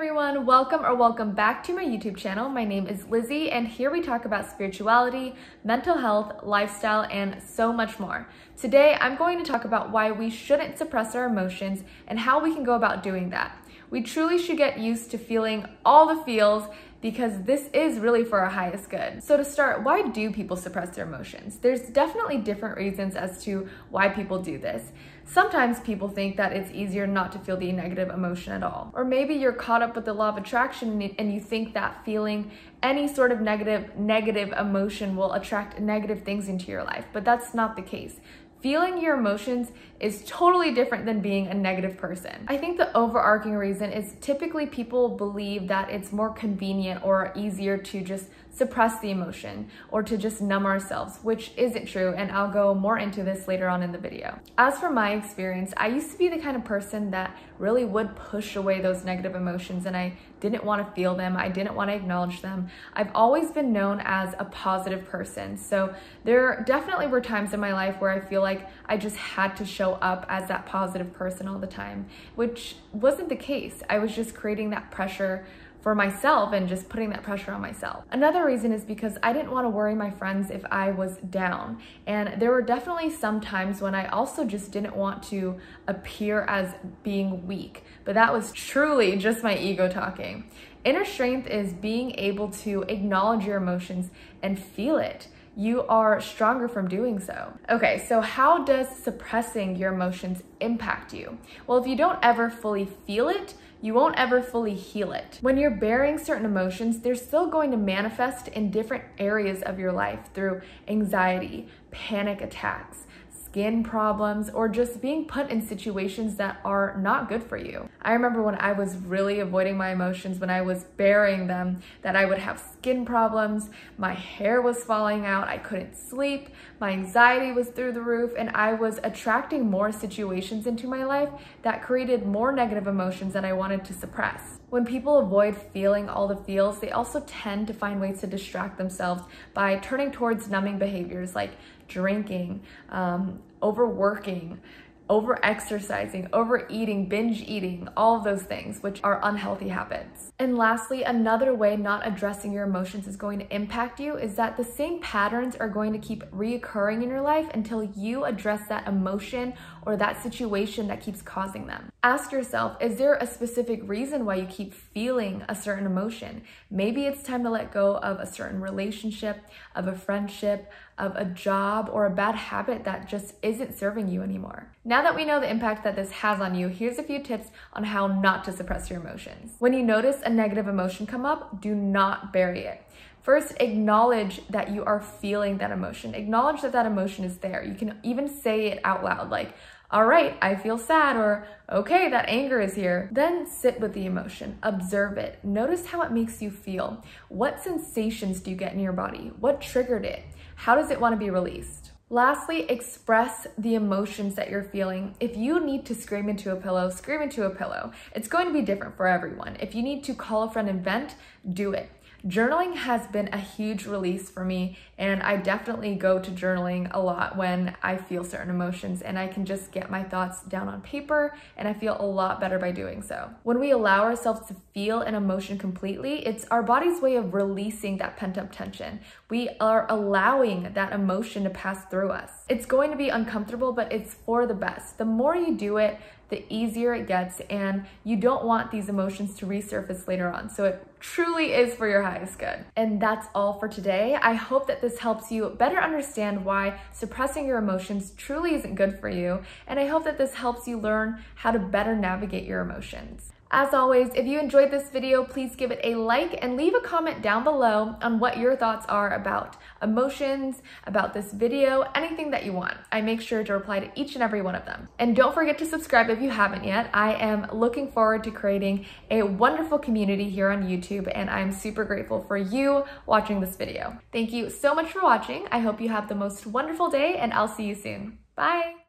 everyone, welcome back to my YouTube channel. My name is Lizzie and here we talk about spirituality, mental health, lifestyle, and so much more. Today, I'm going to talk about why we shouldn't suppress our emotions and how we can go about doing that. We truly should get used to feeling all the feels because this is really for our highest good. So to start, why do people suppress their emotions? There's definitely different reasons as to why people do this. Sometimes people think that it's easier not to feel the negative emotion at all. Or maybe you're caught up with the law of attraction and you think that feeling any sort of negative emotion will attract negative things into your life, but that's not the case. Feeling your emotions is totally different than being a negative person. I think the overarching reason is typically people believe that it's more convenient or easier to just suppress the emotion or to just numb ourselves, which isn't true, and I'll go more into this later on in the video. As for my experience, I used to be the kind of person that really would push away those negative emotions and I didn't want to feel them, I didn't want to acknowledge them. I've always been known as a positive person, so there definitely were times in my life where I feel like I just had to show up as that positive person all the time, which wasn't the case. I was just creating that pressure for myself and just putting that pressure on myself. Another reason is because I didn't want to worry my friends if I was down. And there were definitely some times when I also just didn't want to appear as being weak, but that was truly just my ego talking. Inner strength is being able to acknowledge your emotions and feel it. You are stronger from doing so. Okay, so how does suppressing your emotions impact you? Well, if you don't ever fully feel it, you won't ever fully heal it. When you're bearing certain emotions, they're still going to manifest in different areas of your life through anxiety, panic attacks, skin problems, or just being put in situations that are not good for you. I remember when I was really avoiding my emotions, when I was burying them, that I would have skin problems, my hair was falling out, I couldn't sleep, my anxiety was through the roof, and I was attracting more situations into my life that created more negative emotions that I wanted to suppress. When people avoid feeling all the feels, they also tend to find ways to distract themselves by turning towards numbing behaviors like drinking, overworking, over-exercising, overeating, binge eating, all of those things, which are unhealthy habits. And lastly, another way not addressing your emotions is going to impact you is that the same patterns are going to keep reoccurring in your life until you address that emotion or that situation that keeps causing them. Ask yourself, is there a specific reason why you keep feeling a certain emotion? Maybe it's time to let go of a certain relationship, of a friendship, of a job, or a bad habit that just isn't serving you anymore. Now that we know the impact that this has on you, here's a few tips on how not to suppress your emotions. When you notice a negative emotion come up, do not bury it. First, acknowledge that you are feeling that emotion. Acknowledge that that emotion is there. You can even say it out loud, like, all right, I feel sad, or okay, that anger is here. Then sit with the emotion, observe it. Notice how it makes you feel. What sensations do you get in your body? What triggered it? How does it want to be released? Lastly, express the emotions that you're feeling. If you need to scream into a pillow, scream into a pillow. It's going to be different for everyone. If you need to call a friend and vent, do it. Journaling has been a huge release for me, and I definitely go to journaling a lot when I feel certain emotions, and I can just get my thoughts down on paper, and I feel a lot better by doing so. When we allow ourselves to feel an emotion completely, it's our body's way of releasing that pent-up tension. We are allowing that emotion to pass through us. It's going to be uncomfortable, but it's for the best. The more you do it, the easier it gets, and you don't want these emotions to resurface later on. So it truly is for your highest good. And that's all for today. I hope that this helps you better understand why suppressing your emotions truly isn't good for you. And I hope that this helps you learn how to better navigate your emotions. As always, if you enjoyed this video, please give it a like and leave a comment down below on what your thoughts are about emotions, about this video, anything that you want. I make sure to reply to each and every one of them. And don't forget to subscribe if you haven't yet. I am looking forward to creating a wonderful community here on YouTube, and I'm super grateful for you watching this video. Thank you so much for watching. I hope you have the most wonderful day, and I'll see you soon. Bye.